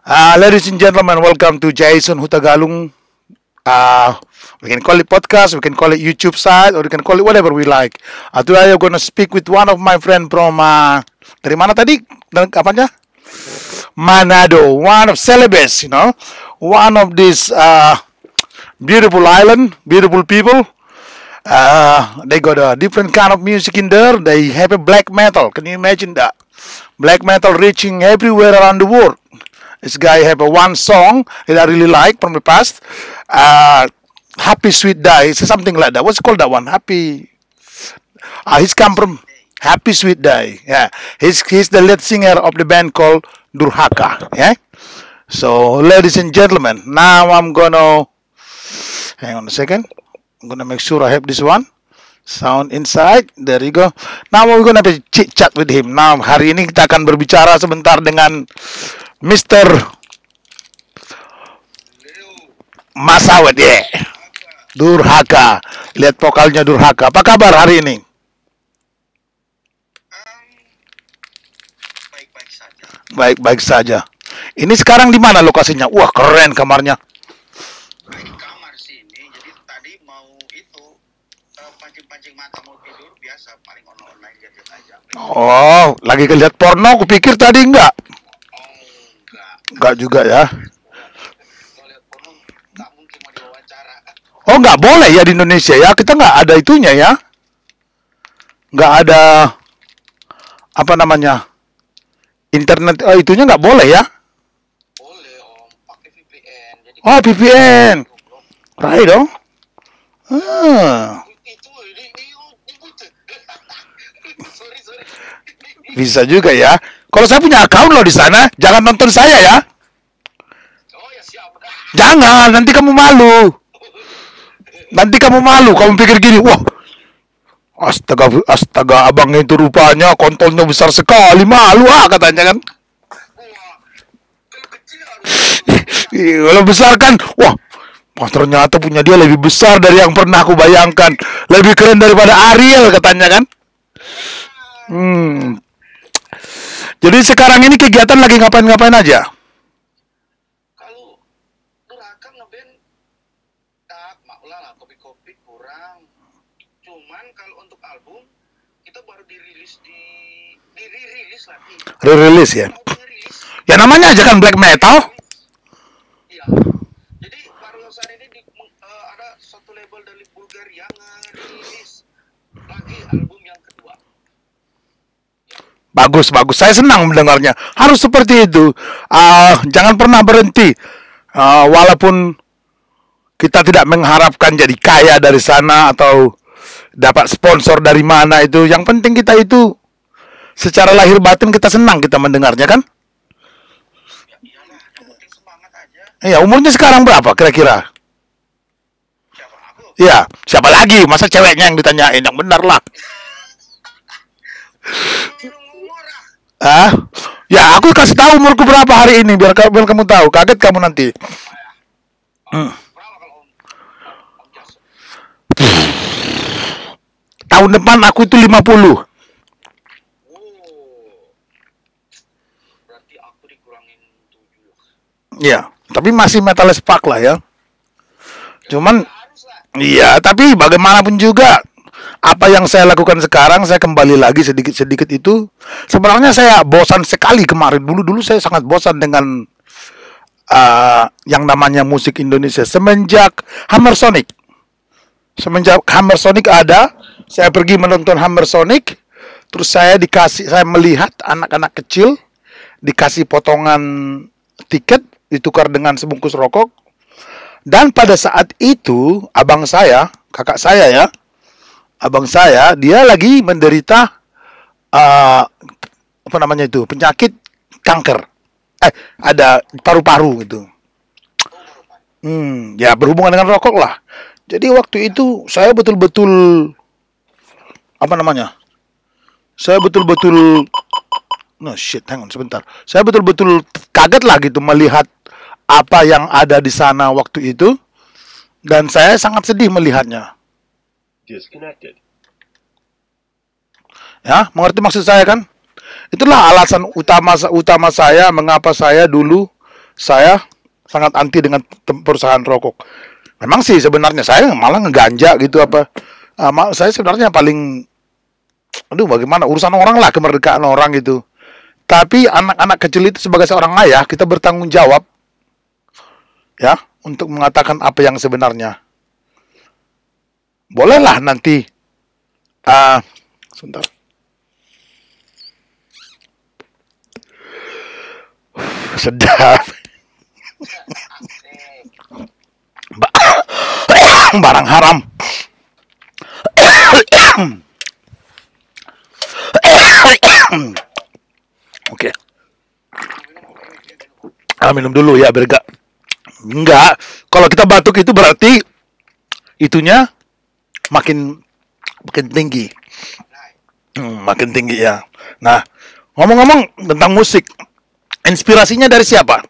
Ladies and gentlemen, welcome to Jason Hutagalung. We can call it podcast, we can call it YouTube site, or we can call it whatever we like. Today I'm gonna speak with one of my friend from dari mana tadi? Apanya? Manado, one of Celebes, one of these beautiful island, beautiful people. They got a different kind of music in there. They have a black metal. Can you imagine that? Black metal reaching everywhere around the world. This guy have a one song that I really like from the past. Happy Sweet Die. It's something like that. What's it called that one? Happy. He's come from Happy Sweet Die. Yeah. He's the lead singer of the band called Durhaka. Yeah. So, ladies and gentlemen, now I'm gonna hang on a second. I'm gonna make sure I have this one. Sound inside, there you go. Now we're gonna have a chit chat with him. Now hari ini kita akan berbicara sebentar dengan Mr. Masawet ya, Durhaka. Lihat vokalnya Durhaka. Apa kabar hari ini? Baik-baik saja. Baik-baik saja. Ini sekarang di mana lokasinya? Wah, keren kamarnya. Di kamar sini. Jadi tadi mau itu pancing-pancing mata mau tidur biasa paling online lihat aja. Oh, lagi lihat porno? Kupikir tadi enggak. Enggak. Enggak juga ya. Kalau lihat porno nggak mungkin mau diwawancara. Oh, nggak boleh ya di Indonesia ya. Kita nggak ada itunya ya. Nggak ada apa namanya internet. Oh, itunya nggak boleh ya. Boleh om, pakai VPN. Jadi Oh, VPN. Right dong. Ah, itu sorry. bisa juga ya. Kalau saya punya account loh di sana, jangan nonton saya ya. Oh ya siap. Jangan, nanti kamu malu. Nanti kamu malu. Kamu pikir gini, wah, astaga, abang itu rupanya kontolnya besar sekali, malu katanya kan. Wah, kalau kecil harus. Kalau besar kan, wah, ternyata punya dia lebih besar dari yang pernah aku bayangkan. Lebih keren daripada Ariel katanya kan. Jadi sekarang ini kegiatan lagi ngapain-ngapain aja? Kalau Durhaka ngeband maklah lah kopi-kopi kurang. Cuman kalau untuk album kita baru dirilis lagi. Rilis ya. Mau dirilis. Ya namanya aja kan black metal. Iya. Jadi baru saat ini ada satu label dari Bulgaria ngerilis lagi album yang kedua. Bagus. Saya senang mendengarnya. Harus seperti itu. Jangan pernah berhenti. Walaupun kita tidak mengharapkan jadi kaya dari sana atau dapat sponsor dari mana itu. Yang penting kita itu secara lahir batin kita senang kita mendengarnya kan? Ya iyalah, yang penting semangat aja. Iya, umurnya sekarang berapa kira-kira? Siapa aku? Iya, siapa lagi? Masa ceweknya yang ditanyain? Yang benar lah. Umur ah. Ya aku kasih tahu umurku berapa hari ini biar kamu tahu. Kaget kamu nanti. Berapa kalau om Jas? Tahun depan aku itu 50. Oh. Berarti aku dikurangin 7 lah. Ya, tapi masih metal as fuck lah ya. Cuman Harus lah. iya, tapi bagaimanapun juga apa yang saya lakukan sekarang, saya kembali lagi sedikit-sedikit itu. Sebenarnya saya bosan sekali kemarin. Dulu saya sangat bosan dengan yang namanya musik Indonesia. Semenjak Hammer Sonic ada, saya pergi menonton Hammer Sonic. Terus saya melihat anak-anak kecil dikasih potongan tiket ditukar dengan sebungkus rokok. Dan pada saat itu kakak saya ya, abang saya, dia lagi menderita penyakit kanker. Ada paru-paru gitu. Ya berhubungan dengan rokok lah. Jadi waktu itu saya betul-betul hang on sebentar. Saya betul-betul kaget lah gitu melihat apa yang ada di sana waktu itu, dan saya sangat sedih melihatnya. Disconnected. Ya, mengerti maksud saya kan? Itulah alasan utama saya mengapa saya dulu saya sangat anti dengan perusahaan rokok. Memang sih sebenarnya saya malah ngeganja gitu apa. Saya sebenarnya paling, aduh bagaimana urusan orang lah, kemerdekaan orang gitu. Tapi anak-anak kecil itu sebagai seorang ayah kita bertanggung jawab ya untuk mengatakan apa yang sebenarnya. Bolehlah nanti sebentar. Sedap. Barang haram. Oke. Minum dulu ya, biar enggak. Kalau kita batuk itu berarti itunya makin tinggi. Makin tinggi ya. Nah, ngomong-ngomong tentang musik, inspirasinya dari siapa?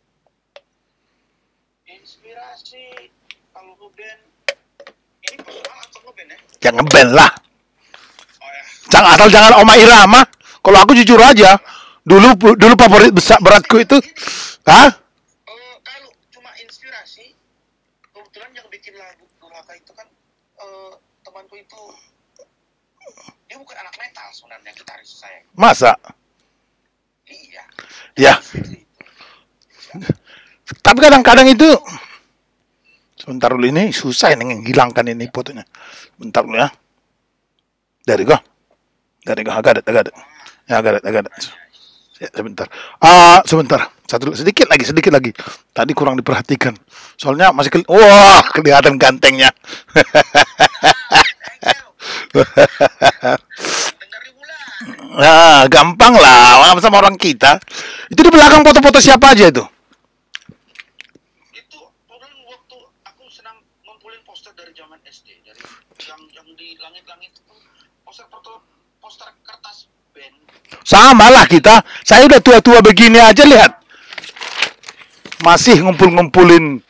Inspirasi kalau ngeband ini personal atau ngeband ya? Ya ngeband lah. Oh ya. Jangan Oma Irama. Kalau aku jujur aja, dulu favorit beratku itu, Kalau cuma inspirasi, kebetulan yang bikin lagu Durhaka itu kan temanku itu, dia bukan anak metal sebenarnya, gitaris saya. masa? Iya. Ya. Tapi kadang-kadang itu, sebentar dulu, ini susah ini menghilangkan ini fotonya. Bentar dulu ya. Dari gua, agak ada. Ya, agak ada. Ya, sebentar. Sebentar. Sedikit lagi. Tadi kurang diperhatikan. Soalnya masih wah, kelihatan gantengnya. Dengar di bulan. Nah, gampang lah sama orang kita. Itu di belakang foto-foto siapa aja itu? Itu kebetulan waktu aku senang ngumpulin poster dari zaman SD, dari yang di langit-langit itu poster kertas band. Sama lah kita. Saya udah tua-tua begini aja, lihat. Masih ngumpul-ngumpulin.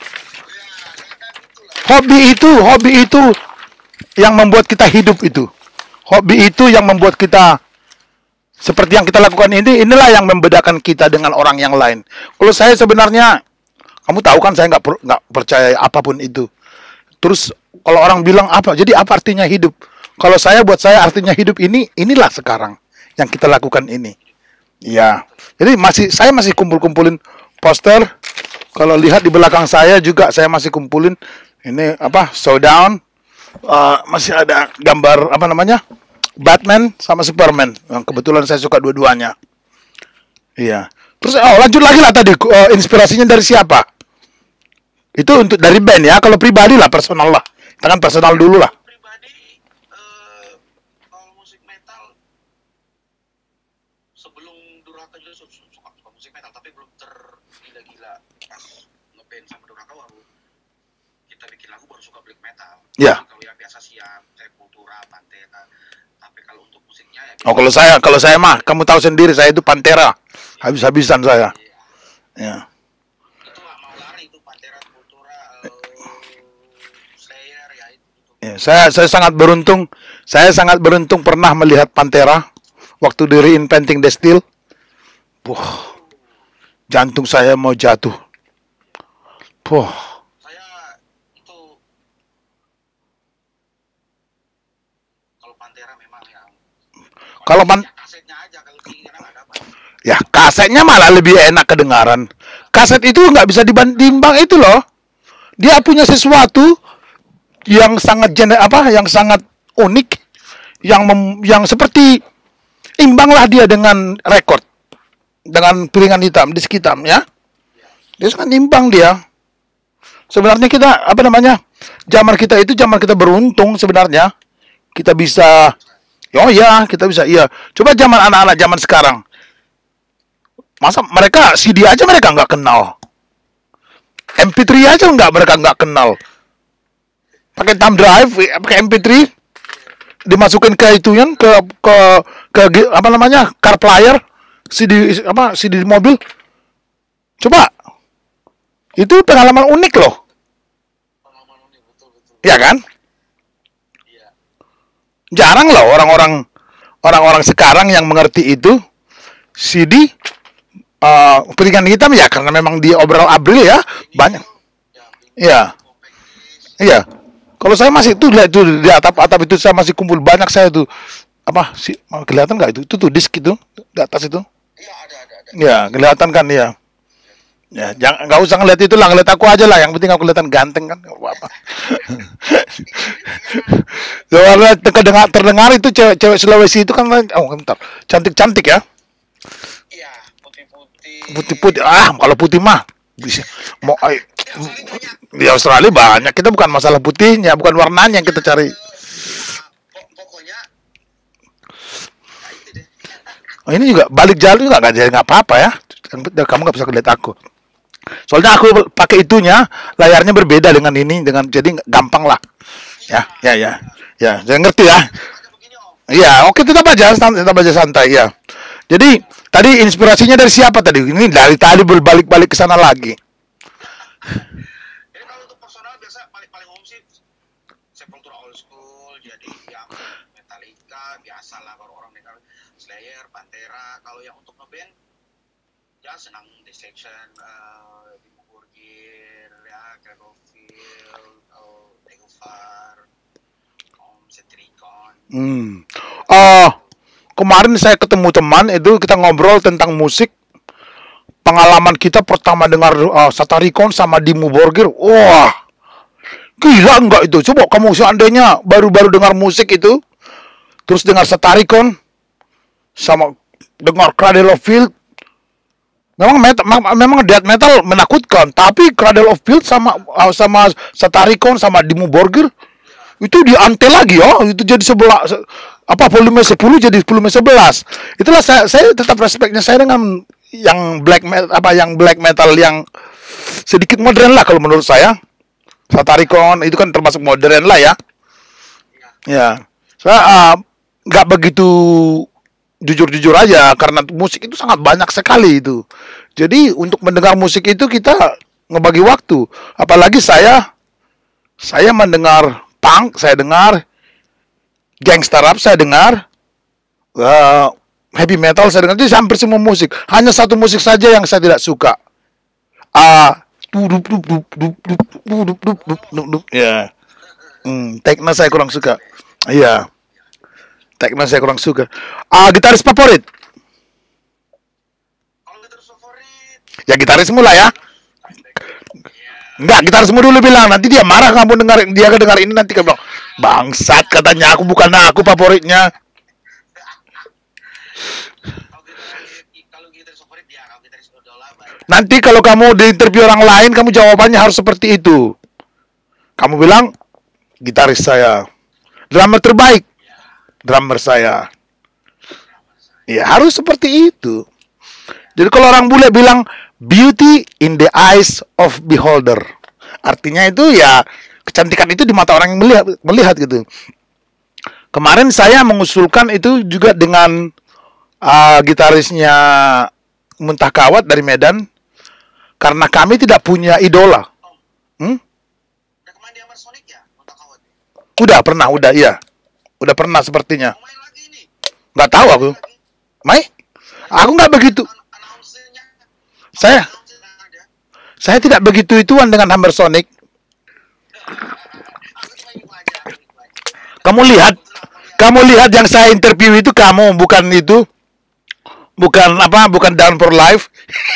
Hobi itu yang membuat kita hidup itu. Hobi itu yang membuat kita seperti yang kita lakukan inilah yang membedakan kita dengan orang yang lain. Kalau saya sebenarnya, kamu tahu kan saya nggak percaya apapun itu. Terus kalau orang bilang apa, jadi apa artinya hidup? Kalau buat saya artinya hidup inilah sekarang yang kita lakukan ini. Ya, jadi saya masih kumpulin poster. Kalau lihat di belakang saya juga saya masih kumpulin ini Showdown. Masih ada gambar Batman sama Superman. Yang kebetulan saya suka dua-duanya. Iya. Terus lanjut lagi lah tadi, inspirasinya dari siapa? Itu untuk dari band ya. Kalau pribadi lah, personal lah. Kita kan personal dulu lah. Pribadi kalau musik metal sebelum Durhaka juga suka musik metal, tapi belum tergila-gila pas ngeband sama Durhaka baru kita bikin lagu baru suka black metal. Ya. Kalau yang biasa siap Sepultura, Pantera. Tapi kalau untuk musiknya ya. Kalau saya mah, kamu tahu sendiri saya itu Pantera. Habis-habisan saya. Ya. Itu mau lari itu Pantera, Sepultura, Slayer ya itu. Ya, saya sangat beruntung. Saya sangat beruntung pernah melihat Pantera waktu di Reinventing the Steel. Jantung saya mau jatuh. Saya itu kalau Pantera memang yang kasetnya aja, kalau keinginan ada apa. Ya, kasetnya malah lebih enak kedengaran. Kaset itu nggak bisa dibanding itu loh. Dia punya sesuatu yang sangat yang sangat unik, yang seperti imbang lah dia dengan rekor, dengan piringan hitam, disk hitam ya. Dia sangat imbang dia. Sebenarnya kita zaman kita beruntung sebenarnya. Kita bisa, kita bisa, iya. Coba zaman anak-anak zaman sekarang. Masa mereka CD aja mereka nggak kenal. MP3 aja mereka nggak kenal. Pakai thumb drive, pakai MP3, dimasukin ke car player, CD di mobil. Coba, itu pengalaman unik loh. Pengalaman ini betul. Ya kan? Iya. Jarang loh orang-orang sekarang yang mengerti itu. CD piringan hitam ya karena memang dia overall April ya banyak. Iya. Iya. Kalau saya masih tuh lihat tuh di atap itu saya masih kumpul banyak saya tuh. Apa sih kelihatan nggak itu? Itu tuh disk itu di atas itu. Iya, ada. Ya, kelihatan kan ya. Ya, jangan nggak usah ngeliat itu lah, ngeliat aku aja lah. Yang penting aku kelihatan ganteng kan, nggak apa-apa. Soalnya terdengar itu cewek Sulawesi itu kan, oh bentar, cantik-cantik ya, Iya, putih-putih. putih-putih. Kalau putih mah bisa mau di Australia banyak. Kita bukan masalah putihnya, bukan warnanya yang kita cari. Pokoknya ya itu deh. Ini juga balik jalan juga nggak apa-apa ya. Kamu nggak bisa lihat aku. Soalnya aku pakai itunya, layarnya berbeda dengan ini, jadi gampang lah. Ya. Saya ngerti ya. Ada begini, Om. Iya, oke tetap aja santai ya. Jadi tadi inspirasinya dari siapa tadi? Ini dari tadi berbalik-balik ke sana lagi. Jadi kalau untuk personal biasa paling umum sih Sepultura old school, jadi yang Metallica biasa lah kalau orang dengar Slayer, Pantera. Kalau yang untuk ngeband ya senang Dissection, Dimmu Borgir, ya Cradlefield, Tegofar, Centricon. Kemarin saya ketemu teman itu kita ngobrol tentang musik. Pengalaman kita pertama dengar Satarikon sama Dimmu Borgir. Wah, gila enggak itu? Coba kamu seandainya baru-baru dengar musik itu, terus dengar Satarikon sama dengar Cradle of Filth. Memang death metal menakutkan, tapi Cradle of Filth sama Satarikon sama Dimmu Borgir itu diantel lagi ya, itu jadi volume 10 jadi volume 11. Itulah saya tetap respeknya saya dengan yang black metal yang sedikit modern lah kalau menurut saya. Satarikon itu kan termasuk modern lah ya. Ya. Saya nggak begitu jujur aja karena musik itu sangat banyak sekali itu. Jadi untuk mendengar musik itu kita ngebagi waktu. Apalagi saya mendengar punk, saya dengar gangster rap, saya dengar heavy metal, saya dengar. Jadi hampir semua musik. Hanya satu musik saja yang saya tidak suka. Ya. Techno saya kurang suka. Iya. Techno saya kurang suka. Gitaris favorit? Kalau gitaris favorit, Ya gitaris mula ya. Enggak, gitarismu dulu bilang. Nanti dia marah kamu dia dengar ini nanti kamu bilang, bangsat katanya aku favoritnya. kalau gitaris favorit ya kalau gitaris idola banyak. Nanti kalau kamu di interview orang lain, kamu jawabannya harus seperti itu. Kamu bilang, gitaris saya. Drummer terbaik. Drummer saya. Ya harus seperti itu. Jadi kalau orang bule bilang, beauty in the eyes of beholder. Artinya itu ya, kecantikan itu di mata orang yang melihat gitu. Kemarin saya mengusulkan itu juga dengan gitarisnya Muntah Kawat dari Medan. Karena kami tidak punya idola. Udah kemarin di Hammer Sonic ya, Muntah Kawat. Udah, iya. Udah pernah sepertinya. Mau main lagi nih. Nggak tahu aku. Mai? Aku nggak begitu. Announce-nya Saya ada. tidak begitu ituan dengan Hammer Sonic. Aku cuma itu aja. Kamu lihat yang saya interview itu kamu, bukan itu. Bukan Down for Life.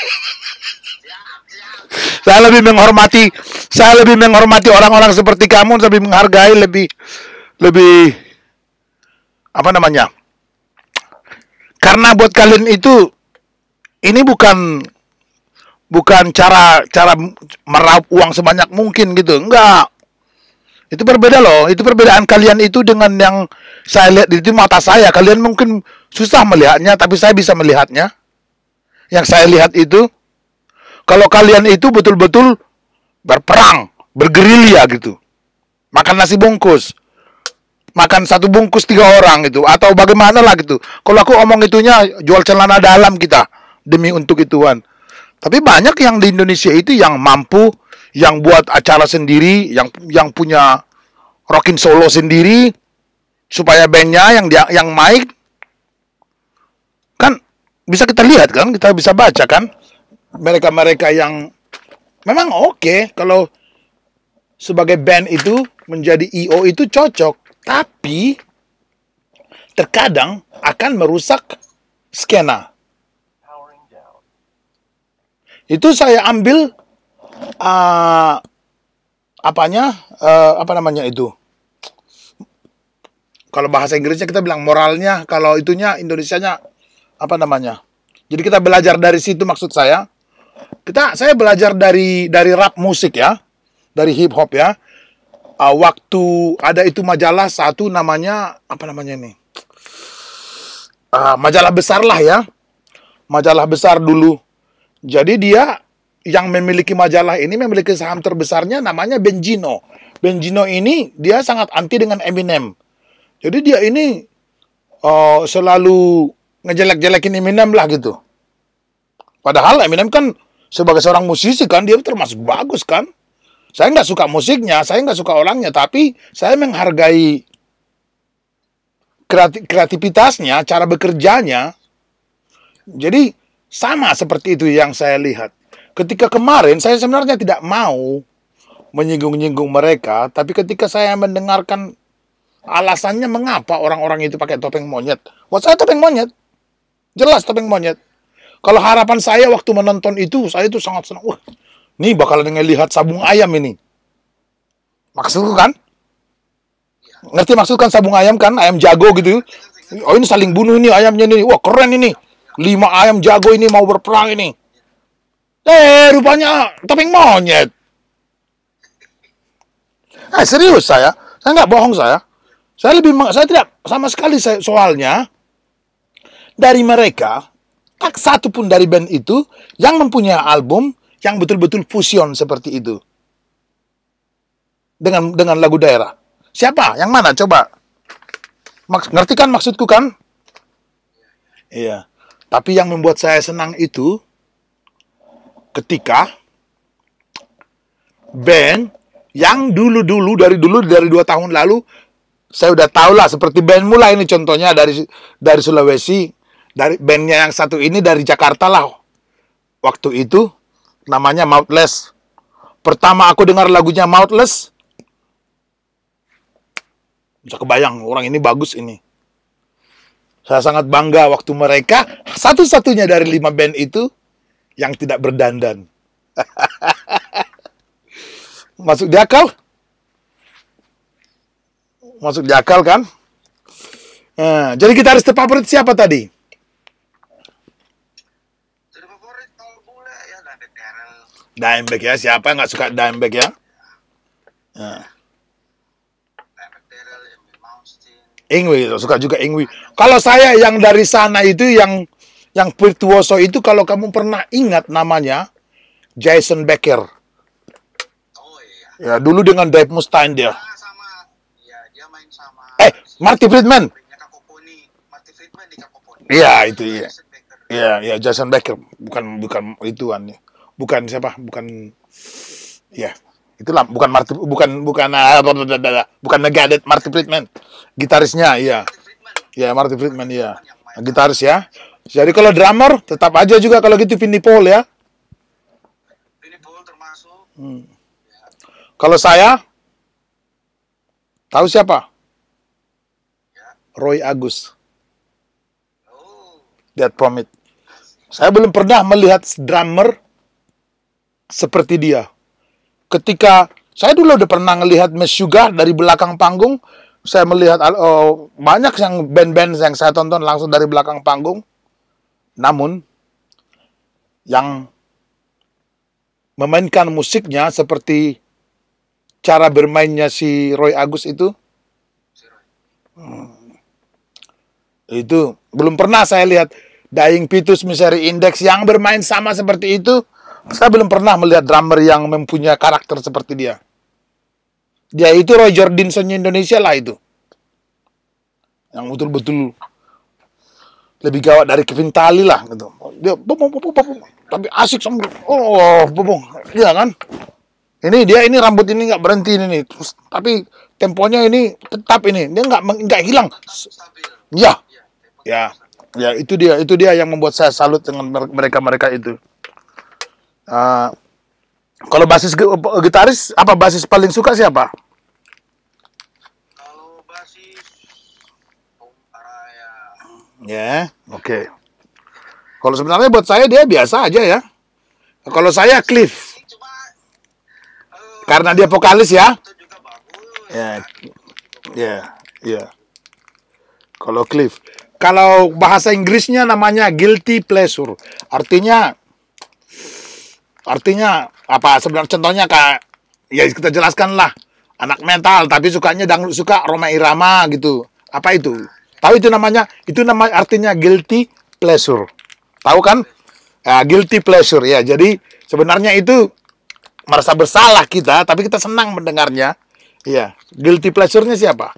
Saya lebih menghormati orang-orang seperti kamu, lebih menghargai, lebih apa namanya? Karena buat kalian itu ini bukan cara meraup uang sebanyak mungkin gitu. Enggak. Itu berbeda loh. Itu perbedaan kalian itu dengan yang saya lihat di mata saya. Kalian mungkin susah melihatnya, tapi saya bisa melihatnya. Yang saya lihat itu, kalau kalian itu betul-betul berperang, bergerilya gitu. Makan nasi bungkus. Makan satu bungkus 3 orang gitu. Atau bagaimana lah gitu. Kalau aku omong itunya, jual celana dalam kita. Demi untuk ituan. Tapi banyak yang di Indonesia itu yang mampu, yang buat acara sendiri, yang punya rockin solo sendiri, supaya bandnya yang mic kan bisa kita lihat kan, kita bisa baca kan. mereka-mereka yang memang oke kalau sebagai band itu menjadi IO itu cocok, tapi terkadang akan merusak skena. Powering down. Itu saya ambil apa namanya itu? Kalau bahasa Inggrisnya kita bilang moralnya, kalau itunya Indonesianya apa namanya? Jadi kita belajar dari situ maksud saya. Saya belajar dari rap musik ya, dari hip hop ya. Waktu ada itu majalah satu namanya apa namanya ini? Majalah besar lah ya. Majalah besar dulu. Jadi dia yang memiliki majalah ini memiliki saham terbesarnya namanya Benzino. Benzino ini dia sangat anti dengan Eminem. Jadi dia ini selalu ngejelek-jelekin Eminem lah gitu. Padahal Eminem kan sebagai seorang musisi kan dia termasuk bagus kan. Saya nggak suka musiknya, saya nggak suka orangnya, tapi saya menghargai kreativitasnya, cara bekerjanya. Jadi sama seperti itu yang saya lihat. Ketika kemarin saya sebenarnya tidak mau menyinggung-nyinggung mereka, tapi ketika saya mendengarkan alasannya mengapa orang-orang itu pakai topeng monyet. Buat saya topeng monyet. Jelas topeng monyet. Kalau harapan saya waktu menonton itu, saya itu sangat senang. Wah, nih bakalan ngelihat sabung ayam ini. Maksudku kan? Ngerti maksud kan sabung ayam kan? Ayam jago gitu. Oh ini saling bunuh ini ayamnya ini. Wah keren ini. 5 ayam jago ini mau berperang ini. Rupanya topeng monyet. Serius saya nggak bohong saya. Saya tidak sama sekali soalnya dari mereka tak satu pun dari band itu yang mempunyai album yang betul-betul fusion seperti itu dengan lagu daerah. Siapa? Yang mana? Coba. Ngerti kan maksudku kan? Iya. Tapi yang membuat saya senang itu ketika band yang dulu dari 2 tahun lalu saya udah tahu lah seperti band mulai ini contohnya dari Sulawesi, dari bandnya yang satu ini dari Jakarta lah. Waktu itu namanya Mouthless. Pertama aku dengar lagunya Mouthless, bisa kebayang orang ini bagus ini. Saya sangat bangga waktu mereka satu-satunya dari 5 band itu yang tidak berdandan. Masuk di akal? Masuk di akal kan? Jadi gitaris terfavorit siapa tadi? Terfavorit kalau bule ya David Darrell. Dimebag ya, siapa nggak suka Dimebag ya? David Darrell, Emil Malmsteen. Ingwi, suka juga Ingwi. Kalau saya yang dari sana itu yang virtuoso itu kalau kamu pernah ingat namanya Jason Becker. Oh iya. Ya, dulu dengan Dave Mustaine dia. Sama. Ya, dia main sama. Marty Friedman. Marty Friedman di Kakoponi. Iya, itu iya. Jason Becker. Iya, Jason Becker. Bukan ituan ya. Bukan siapa? Bukan ya. Itulah bukan Megadeth, Marty Friedman. Gitarisnya, iya. Marty Friedman. Ya, Marty Friedman, iya. Gitaris ya. Jadi kalau drummer tetap aja juga kalau gitu Vinnie Paul ya. Vinnie Paul termasuk. Kalau saya tahu siapa? Roy Agus. Oh, Dead From It. Saya belum pernah melihat drummer seperti dia. Ketika saya dulu udah pernah melihat Meshuggah dari belakang panggung, saya melihat banyak yang band-band yang saya tonton langsung dari belakang panggung. Namun yang memainkan musiknya seperti cara bermainnya si Roy Agus itu belum pernah saya lihat. Dying Fetus, Misery Index yang bermain sama seperti itu, saya belum pernah melihat drummer yang mempunyai karakter seperti dia. Dia itu Roy Jordison Indonesia lah itu. Yang betul-betul lebih gawat dari Kevin Tali lah gitu. Dia tapi asik sama iya kan? Ini rambut ini nggak berhenti ini. Terus, tapi temponya ini tetap ini. Dia nggak hilang. stabil. Ya, itu dia yang membuat saya salut dengan mereka itu. Eh, kalau basis gitaris, apa basis paling suka siapa? Kalau basis Om Araya. Ya, oke. Kalau sebenarnya buat saya dia biasa aja ya. Kalau saya Cliff, Ini cuma karena dia vokalis ya. itu juga bagus. Ya, kan? ya, ya. Kalau Cliff. Kalau bahasa Inggrisnya namanya guilty pleasure. Artinya apa? Sebenarnya contohnya kayak ya kita jelaskan lah. Anak metal tapi sukanya dangdut, suka Rhoma Irama gitu. Apa itu? Tahu itu namanya? Itu nama artinya guilty pleasure. Tahu kan? Ya, guilty pleasure ya. Jadi sebenarnya itu merasa bersalah kita, tapi kita senang mendengarnya. Iya, guilty pleasure-nya siapa?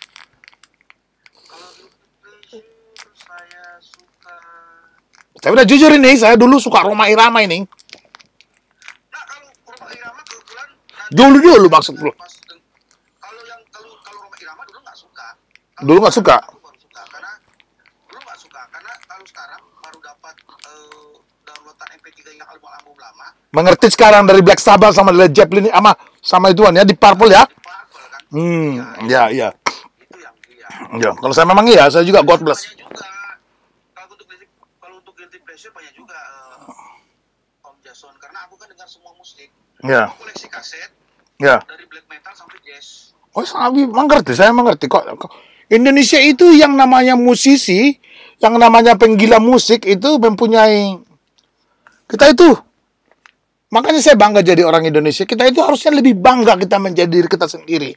Kalau guilty pleasure saya suka. Saya udah jujur ini, saya dulu suka Rhoma Irama ini. Nah, kalau Rhoma Irama kebetulan Dulu maksud dulu. Kalau Rhoma Irama dulu nggak suka. Dulu nggak suka. Aku baru suka karena dulu nggak suka karena kalau sekarang baru dapat downloadan MP3 yang album-album lama. Mengerti sekarang dari Black Sabbath sama Led Zeppelin sama ituan ya di Purple ya. Purple kan. Ya. Itu yang dia. Ya, kalau saya memang iya, saya juga God bless. Banyak juga. Kalau untuk guilty pleasure banyak juga Om Jason karena aku kan dengar semua musik. Ya, Aku koleksi kaset ya. dari black metal sampai jazz. Oh, saya mengerti kok. Indonesia itu yang namanya musisi, yang namanya penggila musik itu mempunyai kita itu. Makanya saya bangga jadi orang Indonesia. Kita itu harusnya lebih bangga kita menjadi diri kita sendiri.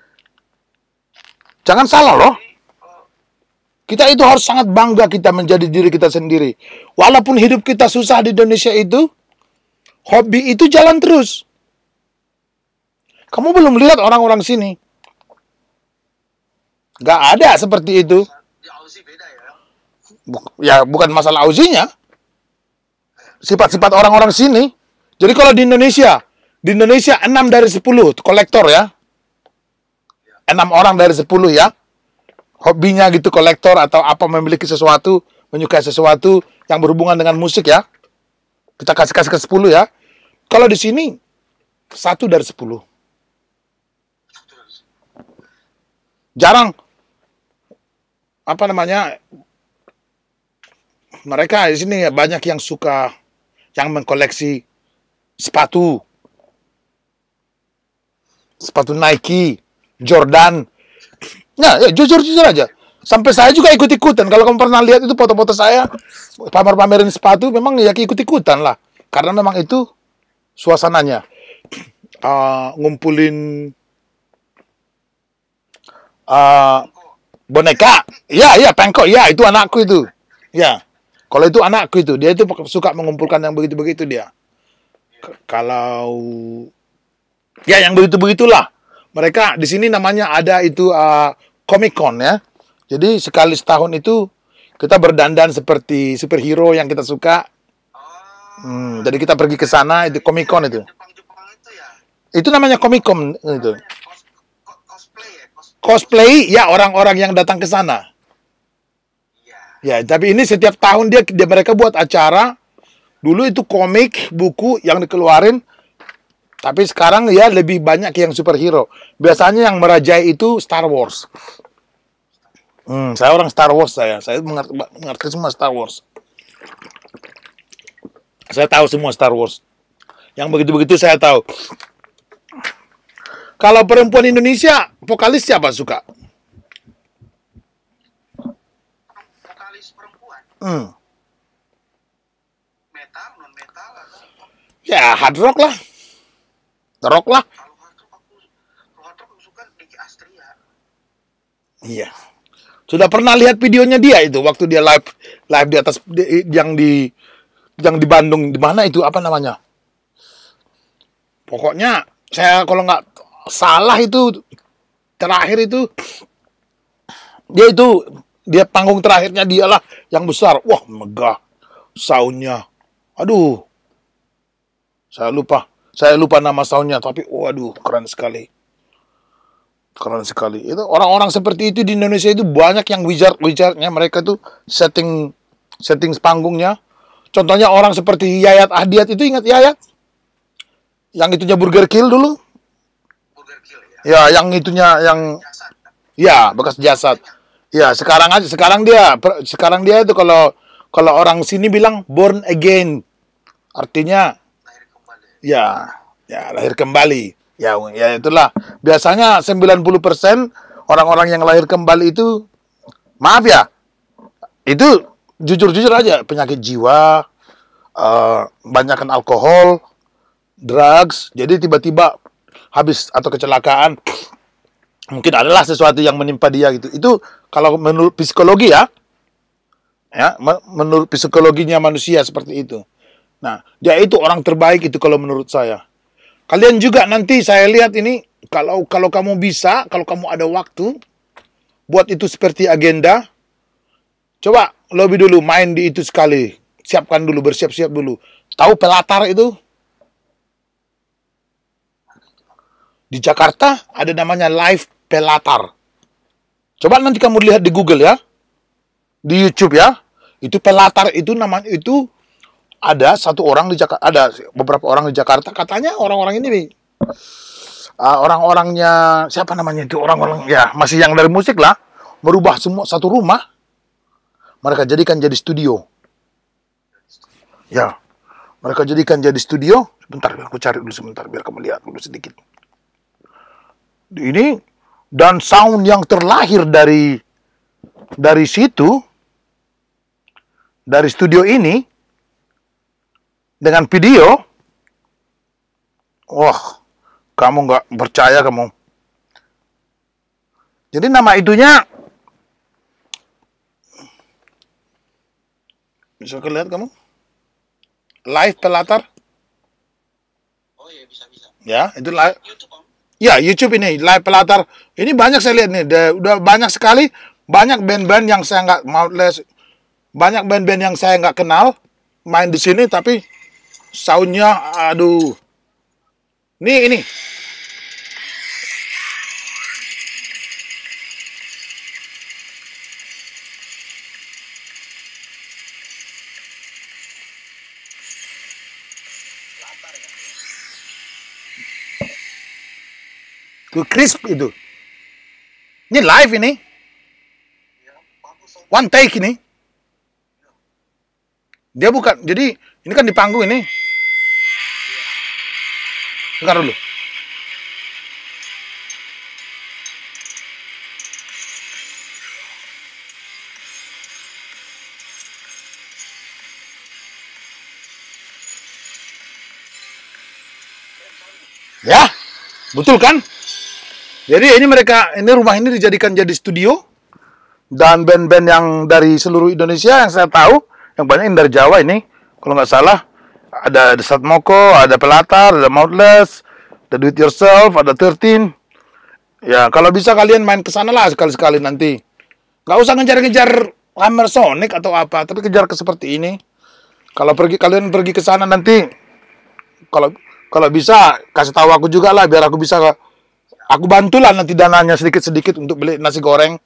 Jangan salah loh. Kita itu harus sangat bangga kita menjadi diri kita sendiri. Walaupun hidup kita susah di Indonesia itu, hobi itu jalan terus. Kamu belum lihat orang-orang sini. Gak ada seperti itu. Di Aussie beda ya. Ya, bukan masalah auzinya. Sifat-sifat orang-orang sini. Jadi kalau di Indonesia 6 dari 10 kolektor ya. 6 orang dari 10 ya. Hobinya gitu kolektor atau apa memiliki sesuatu, menyukai sesuatu yang berhubungan dengan musik ya. Kita kasih ke 10 ya. Kalau di sini 1 dari 10. Jarang apa namanya? Mereka di sini banyak yang suka yang mengkoleksi sepatu Nike, Jordan. Nah, ya, jujur aja. Sampai saya juga ikut-ikutan. Kalau kamu pernah lihat itu foto-foto saya pamer-pamerin sepatu, memang ya ikut-ikutan lah. Karena memang itu suasananya. Ngumpulin boneka. Ya, pengkok. Ya, itu anakku itu. Ya. Kalau itu anakku itu, dia itu suka mengumpulkan yang begitu-begitu dia. Kalau ya yang begitu-begitulah. Mereka di sini namanya ada itu Comic Con ya. Jadi sekali setahun itu kita berdandan seperti superhero yang kita suka. Jadi kita pergi ke sana itu Comic Con itu. Jepang itu ya. Itu namanya Comic Con itu. Cosplay ya. Cosplay ya orang-orang yang datang ke sana. Iya. Ya, tapi ini setiap tahun dia mereka buat acara. Dulu itu komik, buku yang dikeluarin. Tapi sekarang ya lebih banyak yang superhero. Biasanya yang merajai itu Star Wars. Saya orang Star Wars saya. Saya mengerti semua Star Wars. Saya tahu semua Star Wars. Yang begitu-begitu saya tahu. Kalau perempuan Indonesia, vokalis siapa suka? Vokalis perempuan. Metal, non metal atau Ya hard rock lah. Rock lah. kalau hard rock aku suka Nicky Astria. Iya. Sudah pernah lihat videonya dia itu waktu dia live di atas yang di Bandung, di mana itu apa namanya? Pokoknya saya kalau nggak salah itu terakhir itu dia panggung terakhirnya dialah yang besar. Wah, megah soundnya. Aduh. Saya lupa nama soundnya, tapi waduh, keren sekali. Keren sekali. Itu orang-orang seperti itu di Indonesia itu banyak yang wizardnya mereka tuh setting panggungnya. Contohnya orang seperti Yayat Ahdiat itu, ingat Yayat? Yang itunya Burger Kill dulu. Burger Kill ya. Ya, yang itunya yang Jasad kan. ya bekas jasad. Ya, sekarang dia itu kalau orang sini bilang born again. Artinya Lahir kembali. ya, lahir kembali. Ya itulah. Biasanya 90% orang-orang yang lahir kembali itu, maaf ya, itu jujur-jujur aja penyakit jiwa, banyakkan alkohol, drugs, jadi tiba-tiba habis atau kecelakaan, mungkin adalah sesuatu yang menimpa dia gitu. Itu kalau menurut psikologi ya, menurut psikologinya manusia seperti itu. Nah, dia itu orang terbaik itu kalau menurut saya. Kalian juga nanti saya lihat ini, kalau kamu bisa, kalau kamu ada waktu, buat itu seperti agenda, coba lobby dulu, main di itu sekali. Siapkan dulu, bersiap-siap dulu. Tahu Pelatar itu? Di Jakarta ada namanya Live Pelatar. Coba nanti kamu lihat di Google ya. Di YouTube ya. Itu Pelatar itu namanya itu ada satu orang di Jakarta, ada beberapa orang di Jakarta, katanya orang-orang ini nih. Orang-orangnya siapa namanya itu, orang-orang ya masih yang dari musik lah, merubah semua satu rumah, mereka jadikan jadi studio. Ya, mereka jadikan jadi studio. Sebentar, aku cari dulu sebentar biar kamu lihat dulu sedikit. Ini dan sound yang terlahir dari situ, dari studio ini dengan video. Wah, kamu nggak percaya kamu. Jadi nama itunya, bisa kelihatan kamu? Live Pelatar. Oh iya, bisa. Ya, itu live. YouTube, Om. Ya, YouTube ini Live Pelatar. Ini banyak saya lihat nih, udah banyak sekali, banyak band-band yang saya nggak mau les, banyak band-band yang saya nggak kenal main di sini, tapi soundnya, aduh. Ini. Latar ya. Tuh crisp itu. Ini live ini. Ya, bagus, Om. One take ini. Dia bukan, jadi ini kan di panggung ini. Dengar dulu. Ya, betul kan? Jadi ini rumah ini dijadikan jadi studio, dan band-band yang dari seluruh Indonesia yang saya tahu, yang banyak yang dari Jawa ini, kalau nggak salah, ada Satmoko, ada Pelatar, ada Mouthless, ada Do It Yourself, ada 13. Ya, kalau bisa kalian main ke sana lah sekali-sekali nanti. Nggak usah ngejar-ngejar Hammer Sonic atau apa, tapi kejar ke seperti ini. Kalau kalian pergi ke sana nanti, kalau bisa kasih tahu aku juga lah, biar aku bisa, aku bantulah nanti dananya sedikit-sedikit untuk beli nasi goreng.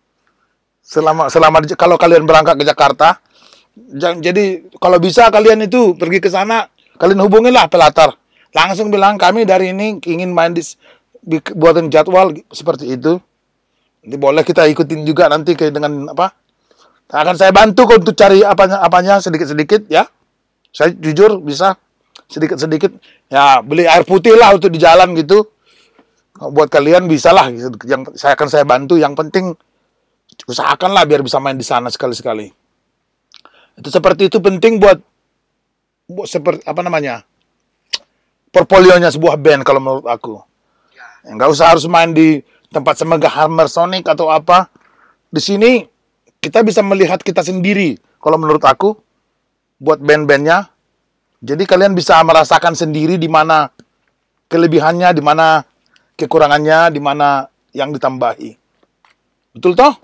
Kalau kalian berangkat ke Jakarta, jadi kalau bisa kalian itu pergi ke sana, kalian hubungilah Pelatar, langsung bilang kami dari ini ingin main buatin jadwal seperti itu. Nanti boleh kita ikutin juga nanti dengan apa? Akan saya bantu kok untuk cari apanya sedikit-sedikit ya. Saya jujur bisa sedikit-sedikit ya, beli air putih lah untuk di jalan gitu. Buat kalian bisa lah, yang saya bantu. Yang penting usahakanlah biar bisa main di sana sekali-sekali. Itu seperti itu penting buat seperti apa namanya, portfolionya sebuah band kalau menurut aku. Nggak usah harus main di tempat semegah Hammer Sonic atau apa. Di sini kita bisa melihat kita sendiri kalau menurut aku buat band-bandnya. Jadi kalian bisa merasakan sendiri di mana kelebihannya, di mana kekurangannya, di mana yang ditambahi. Betul toh?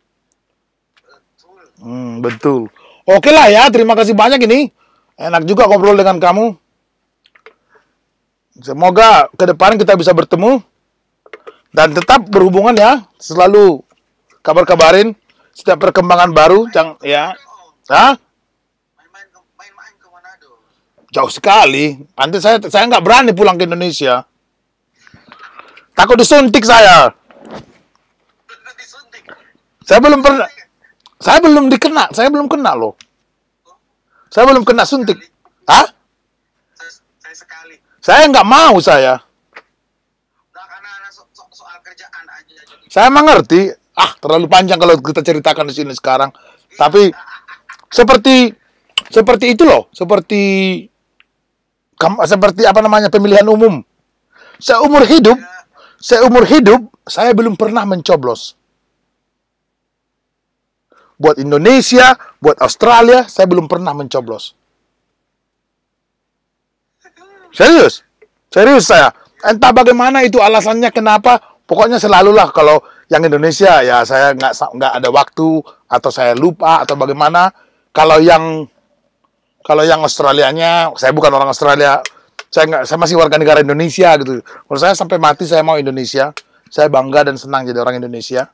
Betul. Oke lah ya, terima kasih banyak ini. Enak juga ngobrol dengan kamu. Semoga ke depan kita bisa bertemu. Dan tetap berhubungan ya. Selalu kabar-kabarin setiap perkembangan baru. Ya. Hah? Main-main ke Manado. Jauh sekali. Nanti saya nggak berani pulang ke Indonesia. Takut disuntik saya. Disuntik. Saya belum pernah. Saya belum dikena. Saya belum kena loh. Saya belum kena suntik. Hah? Saya sekali. Saya nggak mau saya. Nah, karena soal kerjaan aja. Jadi. Saya mengerti. Terlalu panjang kalau kita ceritakan di sini sekarang. Tapi seperti itu loh. Seperti apa namanya, pemilihan umum. Seumur hidup saya belum pernah mencoblos. Buat Indonesia, buat Australia, saya belum pernah mencoblos. Serius saya. Entah bagaimana itu alasannya kenapa. Pokoknya selalulah kalau yang Indonesia ya saya nggak ada waktu atau saya lupa atau bagaimana. Kalau yang Australianya, saya bukan orang Australia. Saya masih warga negara Indonesia gitu. Kalau saya sampai mati saya mau Indonesia. Saya bangga dan senang jadi orang Indonesia.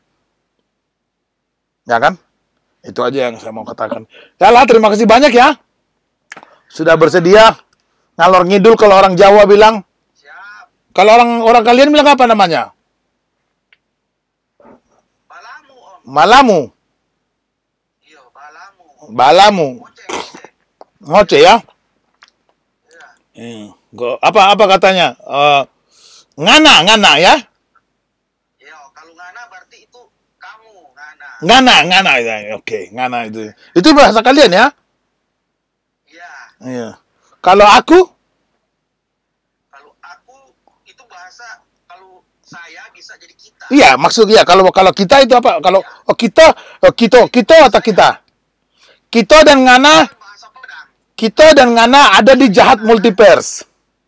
Ya kan? Itu aja yang saya mau katakan. Ya lah, terima kasih banyak ya. Sudah bersedia ngalor ngidul kalau orang Jawa bilang. Siap. Kalau orang kalian bilang apa namanya? Balamu, Om. Malamu. Iya, balamu. Balamu. Ngoceh. Ngoce ya? Iya. Apa katanya? Ngana ya? Iya, kalau ngana berarti itu kamu, ngana. Ngana ya. Oke, ngana itu. Itu bahasa kalian ya? Iya. Iya. Kalau aku? Kalau aku itu bahasa, kalau saya bisa jadi kita. Iya, maksudnya kalau kita itu apa? Kalau kita atau kita? Kita dan ngana, Bahasa Padang. kita dan ngana ada di Jahat Multiverse.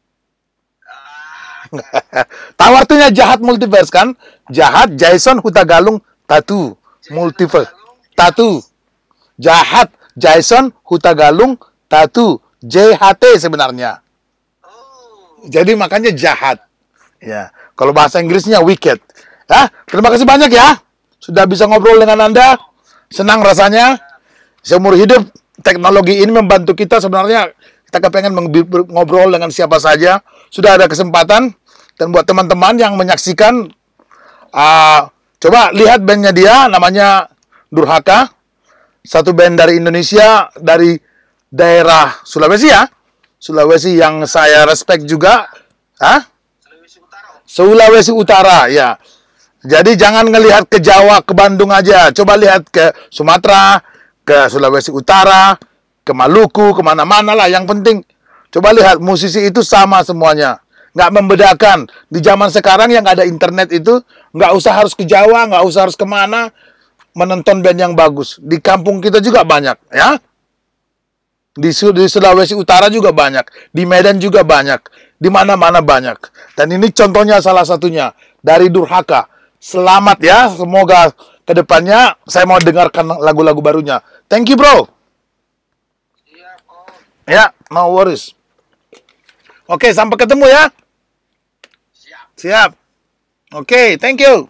Tahu artinya Jahat Multiverse kan? Jahat Jason Hutagalung Tattoo Multiverse. Tattoo. Jahat Jason Hutagalung Tattoo. JHT sebenarnya. Oh. Jadi makanya jahat. Ya. Kalau bahasa Inggrisnya wicked. Ya, terima kasih banyak ya. Sudah bisa ngobrol dengan Anda. Senang rasanya. Seumur hidup teknologi ini membantu kita sebenarnya. Kita kepengen ngobrol dengan siapa saja. Sudah ada kesempatan. Dan buat teman-teman yang menyaksikan, coba lihat bandnya dia, namanya Durhaka. Satu band dari Indonesia, dari daerah Sulawesi ya. Sulawesi yang saya respect juga. Sulawesi Utara, Om. Sulawesi Utara, ya. Jadi jangan ngelihat ke Jawa, ke Bandung aja. Coba lihat ke Sumatera, ke Sulawesi Utara, ke Maluku, kemana-mana lah. Yang penting, coba lihat, musisi itu sama semuanya. Nggak membedakan. Di zaman sekarang yang ada internet itu, nggak usah harus ke Jawa, nggak usah harus kemana, menonton band yang bagus. Di kampung kita juga banyak, ya. Di Sulawesi Utara juga banyak. Di Medan juga banyak. Di mana-mana banyak. Dan ini contohnya salah satunya. Dari Durhaka. Selamat ya. Semoga kedepannya saya mau dengarkan lagu-lagu barunya. Thank you, bro. Siap, Om. Ya, no worries. Oke, sampai ketemu ya. Siap. Siap. Oke, thank you.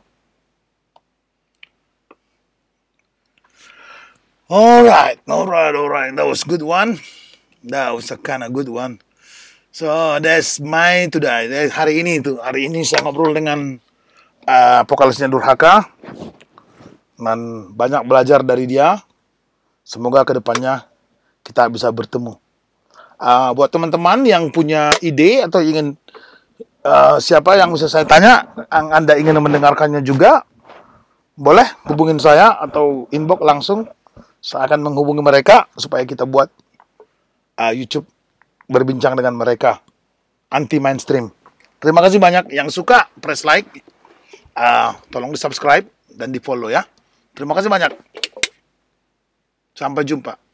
Alright. That was good one. That was a kind of good one. So that's my today. Hari ini saya ngobrol dengan vokalisnya Durhaka dan banyak belajar dari dia. Semoga kedepannya kita bisa bertemu. Buat teman-teman yang punya ide atau ingin siapa yang bisa saya tanya, Anda ingin mendengarkannya juga, boleh hubungin saya atau inbox langsung. Saya akan menghubungi mereka supaya kita buat YouTube berbincang dengan mereka. Anti mainstream. Terima kasih banyak. Yang suka press like, tolong di subscribe dan di follow ya. Terima kasih banyak. Sampai jumpa.